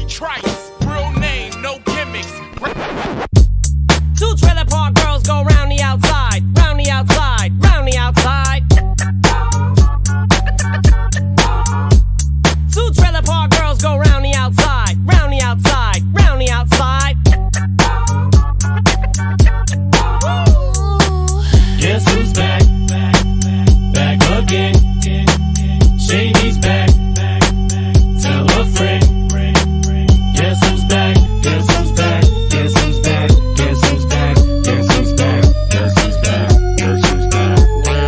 Obie Trice, real name, no gimmicks. Two trailer park girls go round the outside, round the outside, round the outside. Two trailer park girls go round the outside, round the outside, round the outside. Guess who's back? Back again. Shady's back. Tell a friend. Guess who's back? Guess who's back? Guess who's back? Guess who's back? Guess who's back? Guess who's back? Guess who's back?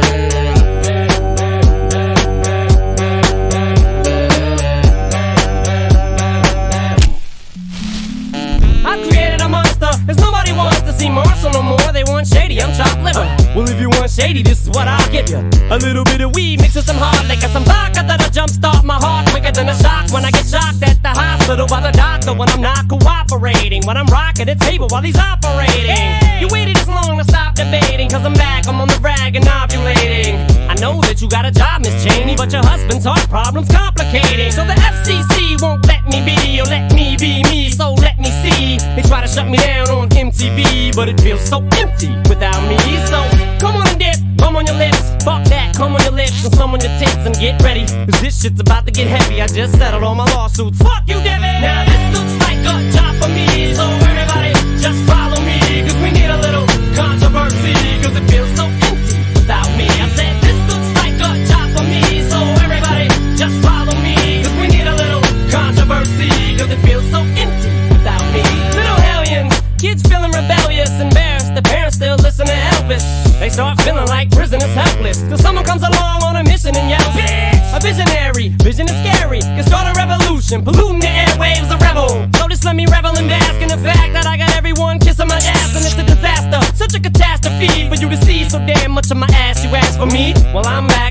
I created a monster, cause nobody wants to see Marshall no more. They want Shady, I'm chopped liver. Well, if you want Shady, this is what I'll give you. A little bit of weed mixed with some hard liquor, some vodka that'll jumpstart my heart quicker than a shock when I get shocked at the hospital by the doctor when I'm not cooperating, when I'm rocking the table while he's operating. Hey! You waited this long to stop debating, cause I'm back, I'm on the rag and ovulating. I know that you got a job, Miss Cheney, but your husband's heart problem's complicating. So the FCC won't let me be, or let me be me, so let me see. They try to shut me down on MTV, but it feels so empty without me. So come on and dip, bum on your lips, fuck that, come on your lips and some on your tits and get ready, cause this shit's about to get heavy. I just settled all my lawsuits. Fuck you, Devin! Now this looks like a job for me, so everybody just follow me, cause we need a little controversy, cause it feels so empty without me. I said this looks like a job for me, so everybody just follow me, cause we need a little controversy, cause it feels so empty without me. Little hellions, kids feeling rebellious, embarrassed, the parents still listen to Elvis. They start feeling like prisoners helpless, till someone comes along on a mission and yells, bitch! A visionary, vision is scary, can start a revolution, polluting the airwaves, a rebel. So just let me revel and bask in the fact that I got everyone kissing my ass, and it's a disaster, such a catastrophe for you to see so damn much of my ass. You ask for me? Well, I'm back.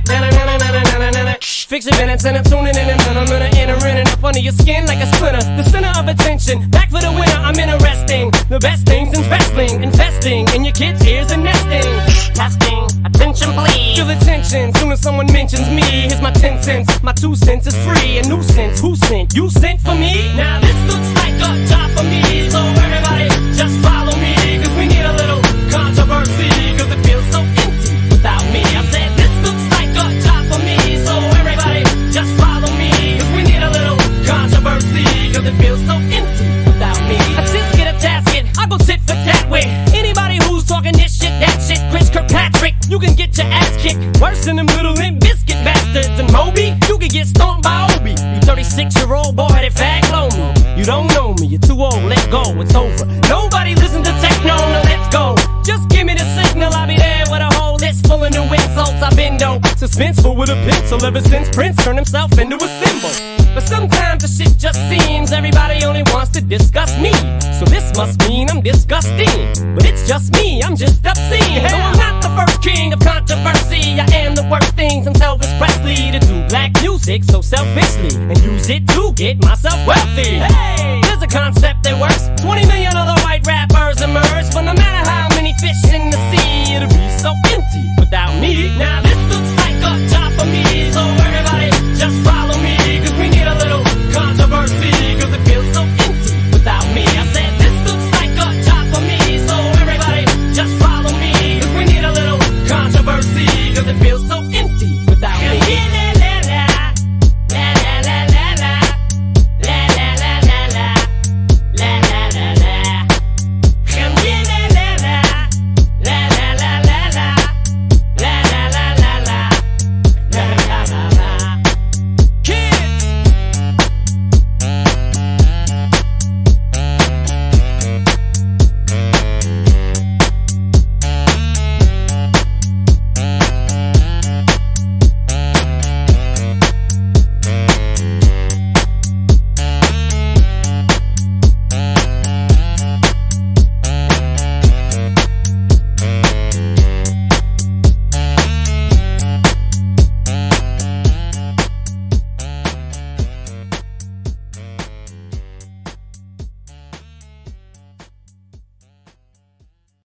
Fix your minutes and I'm tuning in and I'm gonna enter in and up under your skin like a splinter. The center of attention, back for the winner, I'm interesting. The best things in wrestling, investing in your kids' ears and nesting. Testing, attention please. Feel attention, soon as someone mentions me. Here's my 10 cents, my 2 cents is free. A nuisance, who sent? You sent for me? Now this looks like a job for me, so everybody just follow me, cause we need a little controversy, cause it feels so empty without me. I said this looks like a job for me, so everybody just follow me, cause we need a little controversy, cause it feels so empty without me. I just get a tasket, I go tit for tat with anybody who's talking this shit, that shit. Chris Kirkpatrick, you can get your ass kicked worse than them little Limp Bizkit bastards. And Moby, you can get stomped by Obie. You 36-year-old boy-headed fag, blow me. You don't know me, you're too old, let go, it's over. Nobody listen to techno, no, let's go. Just give me the signal, I'll be there with a whole list full of new insults. I've been dope, suspenseful with a pencil ever since Prince turned himself into a symbol. But sometimes the shit just seems everybody only wants to discuss me. So this must mean I'm disgusting, but it's just me, I'm just obscene. No, I'm not the first king of controversy. I am the worst thing since Elvis Presley to do black music so selfishly and use it to get myself wealthy. Hey, there's a concept that works. 20 million other white rappers emerge, but no matter how many fish in the sea, it'll be so empty without me. Now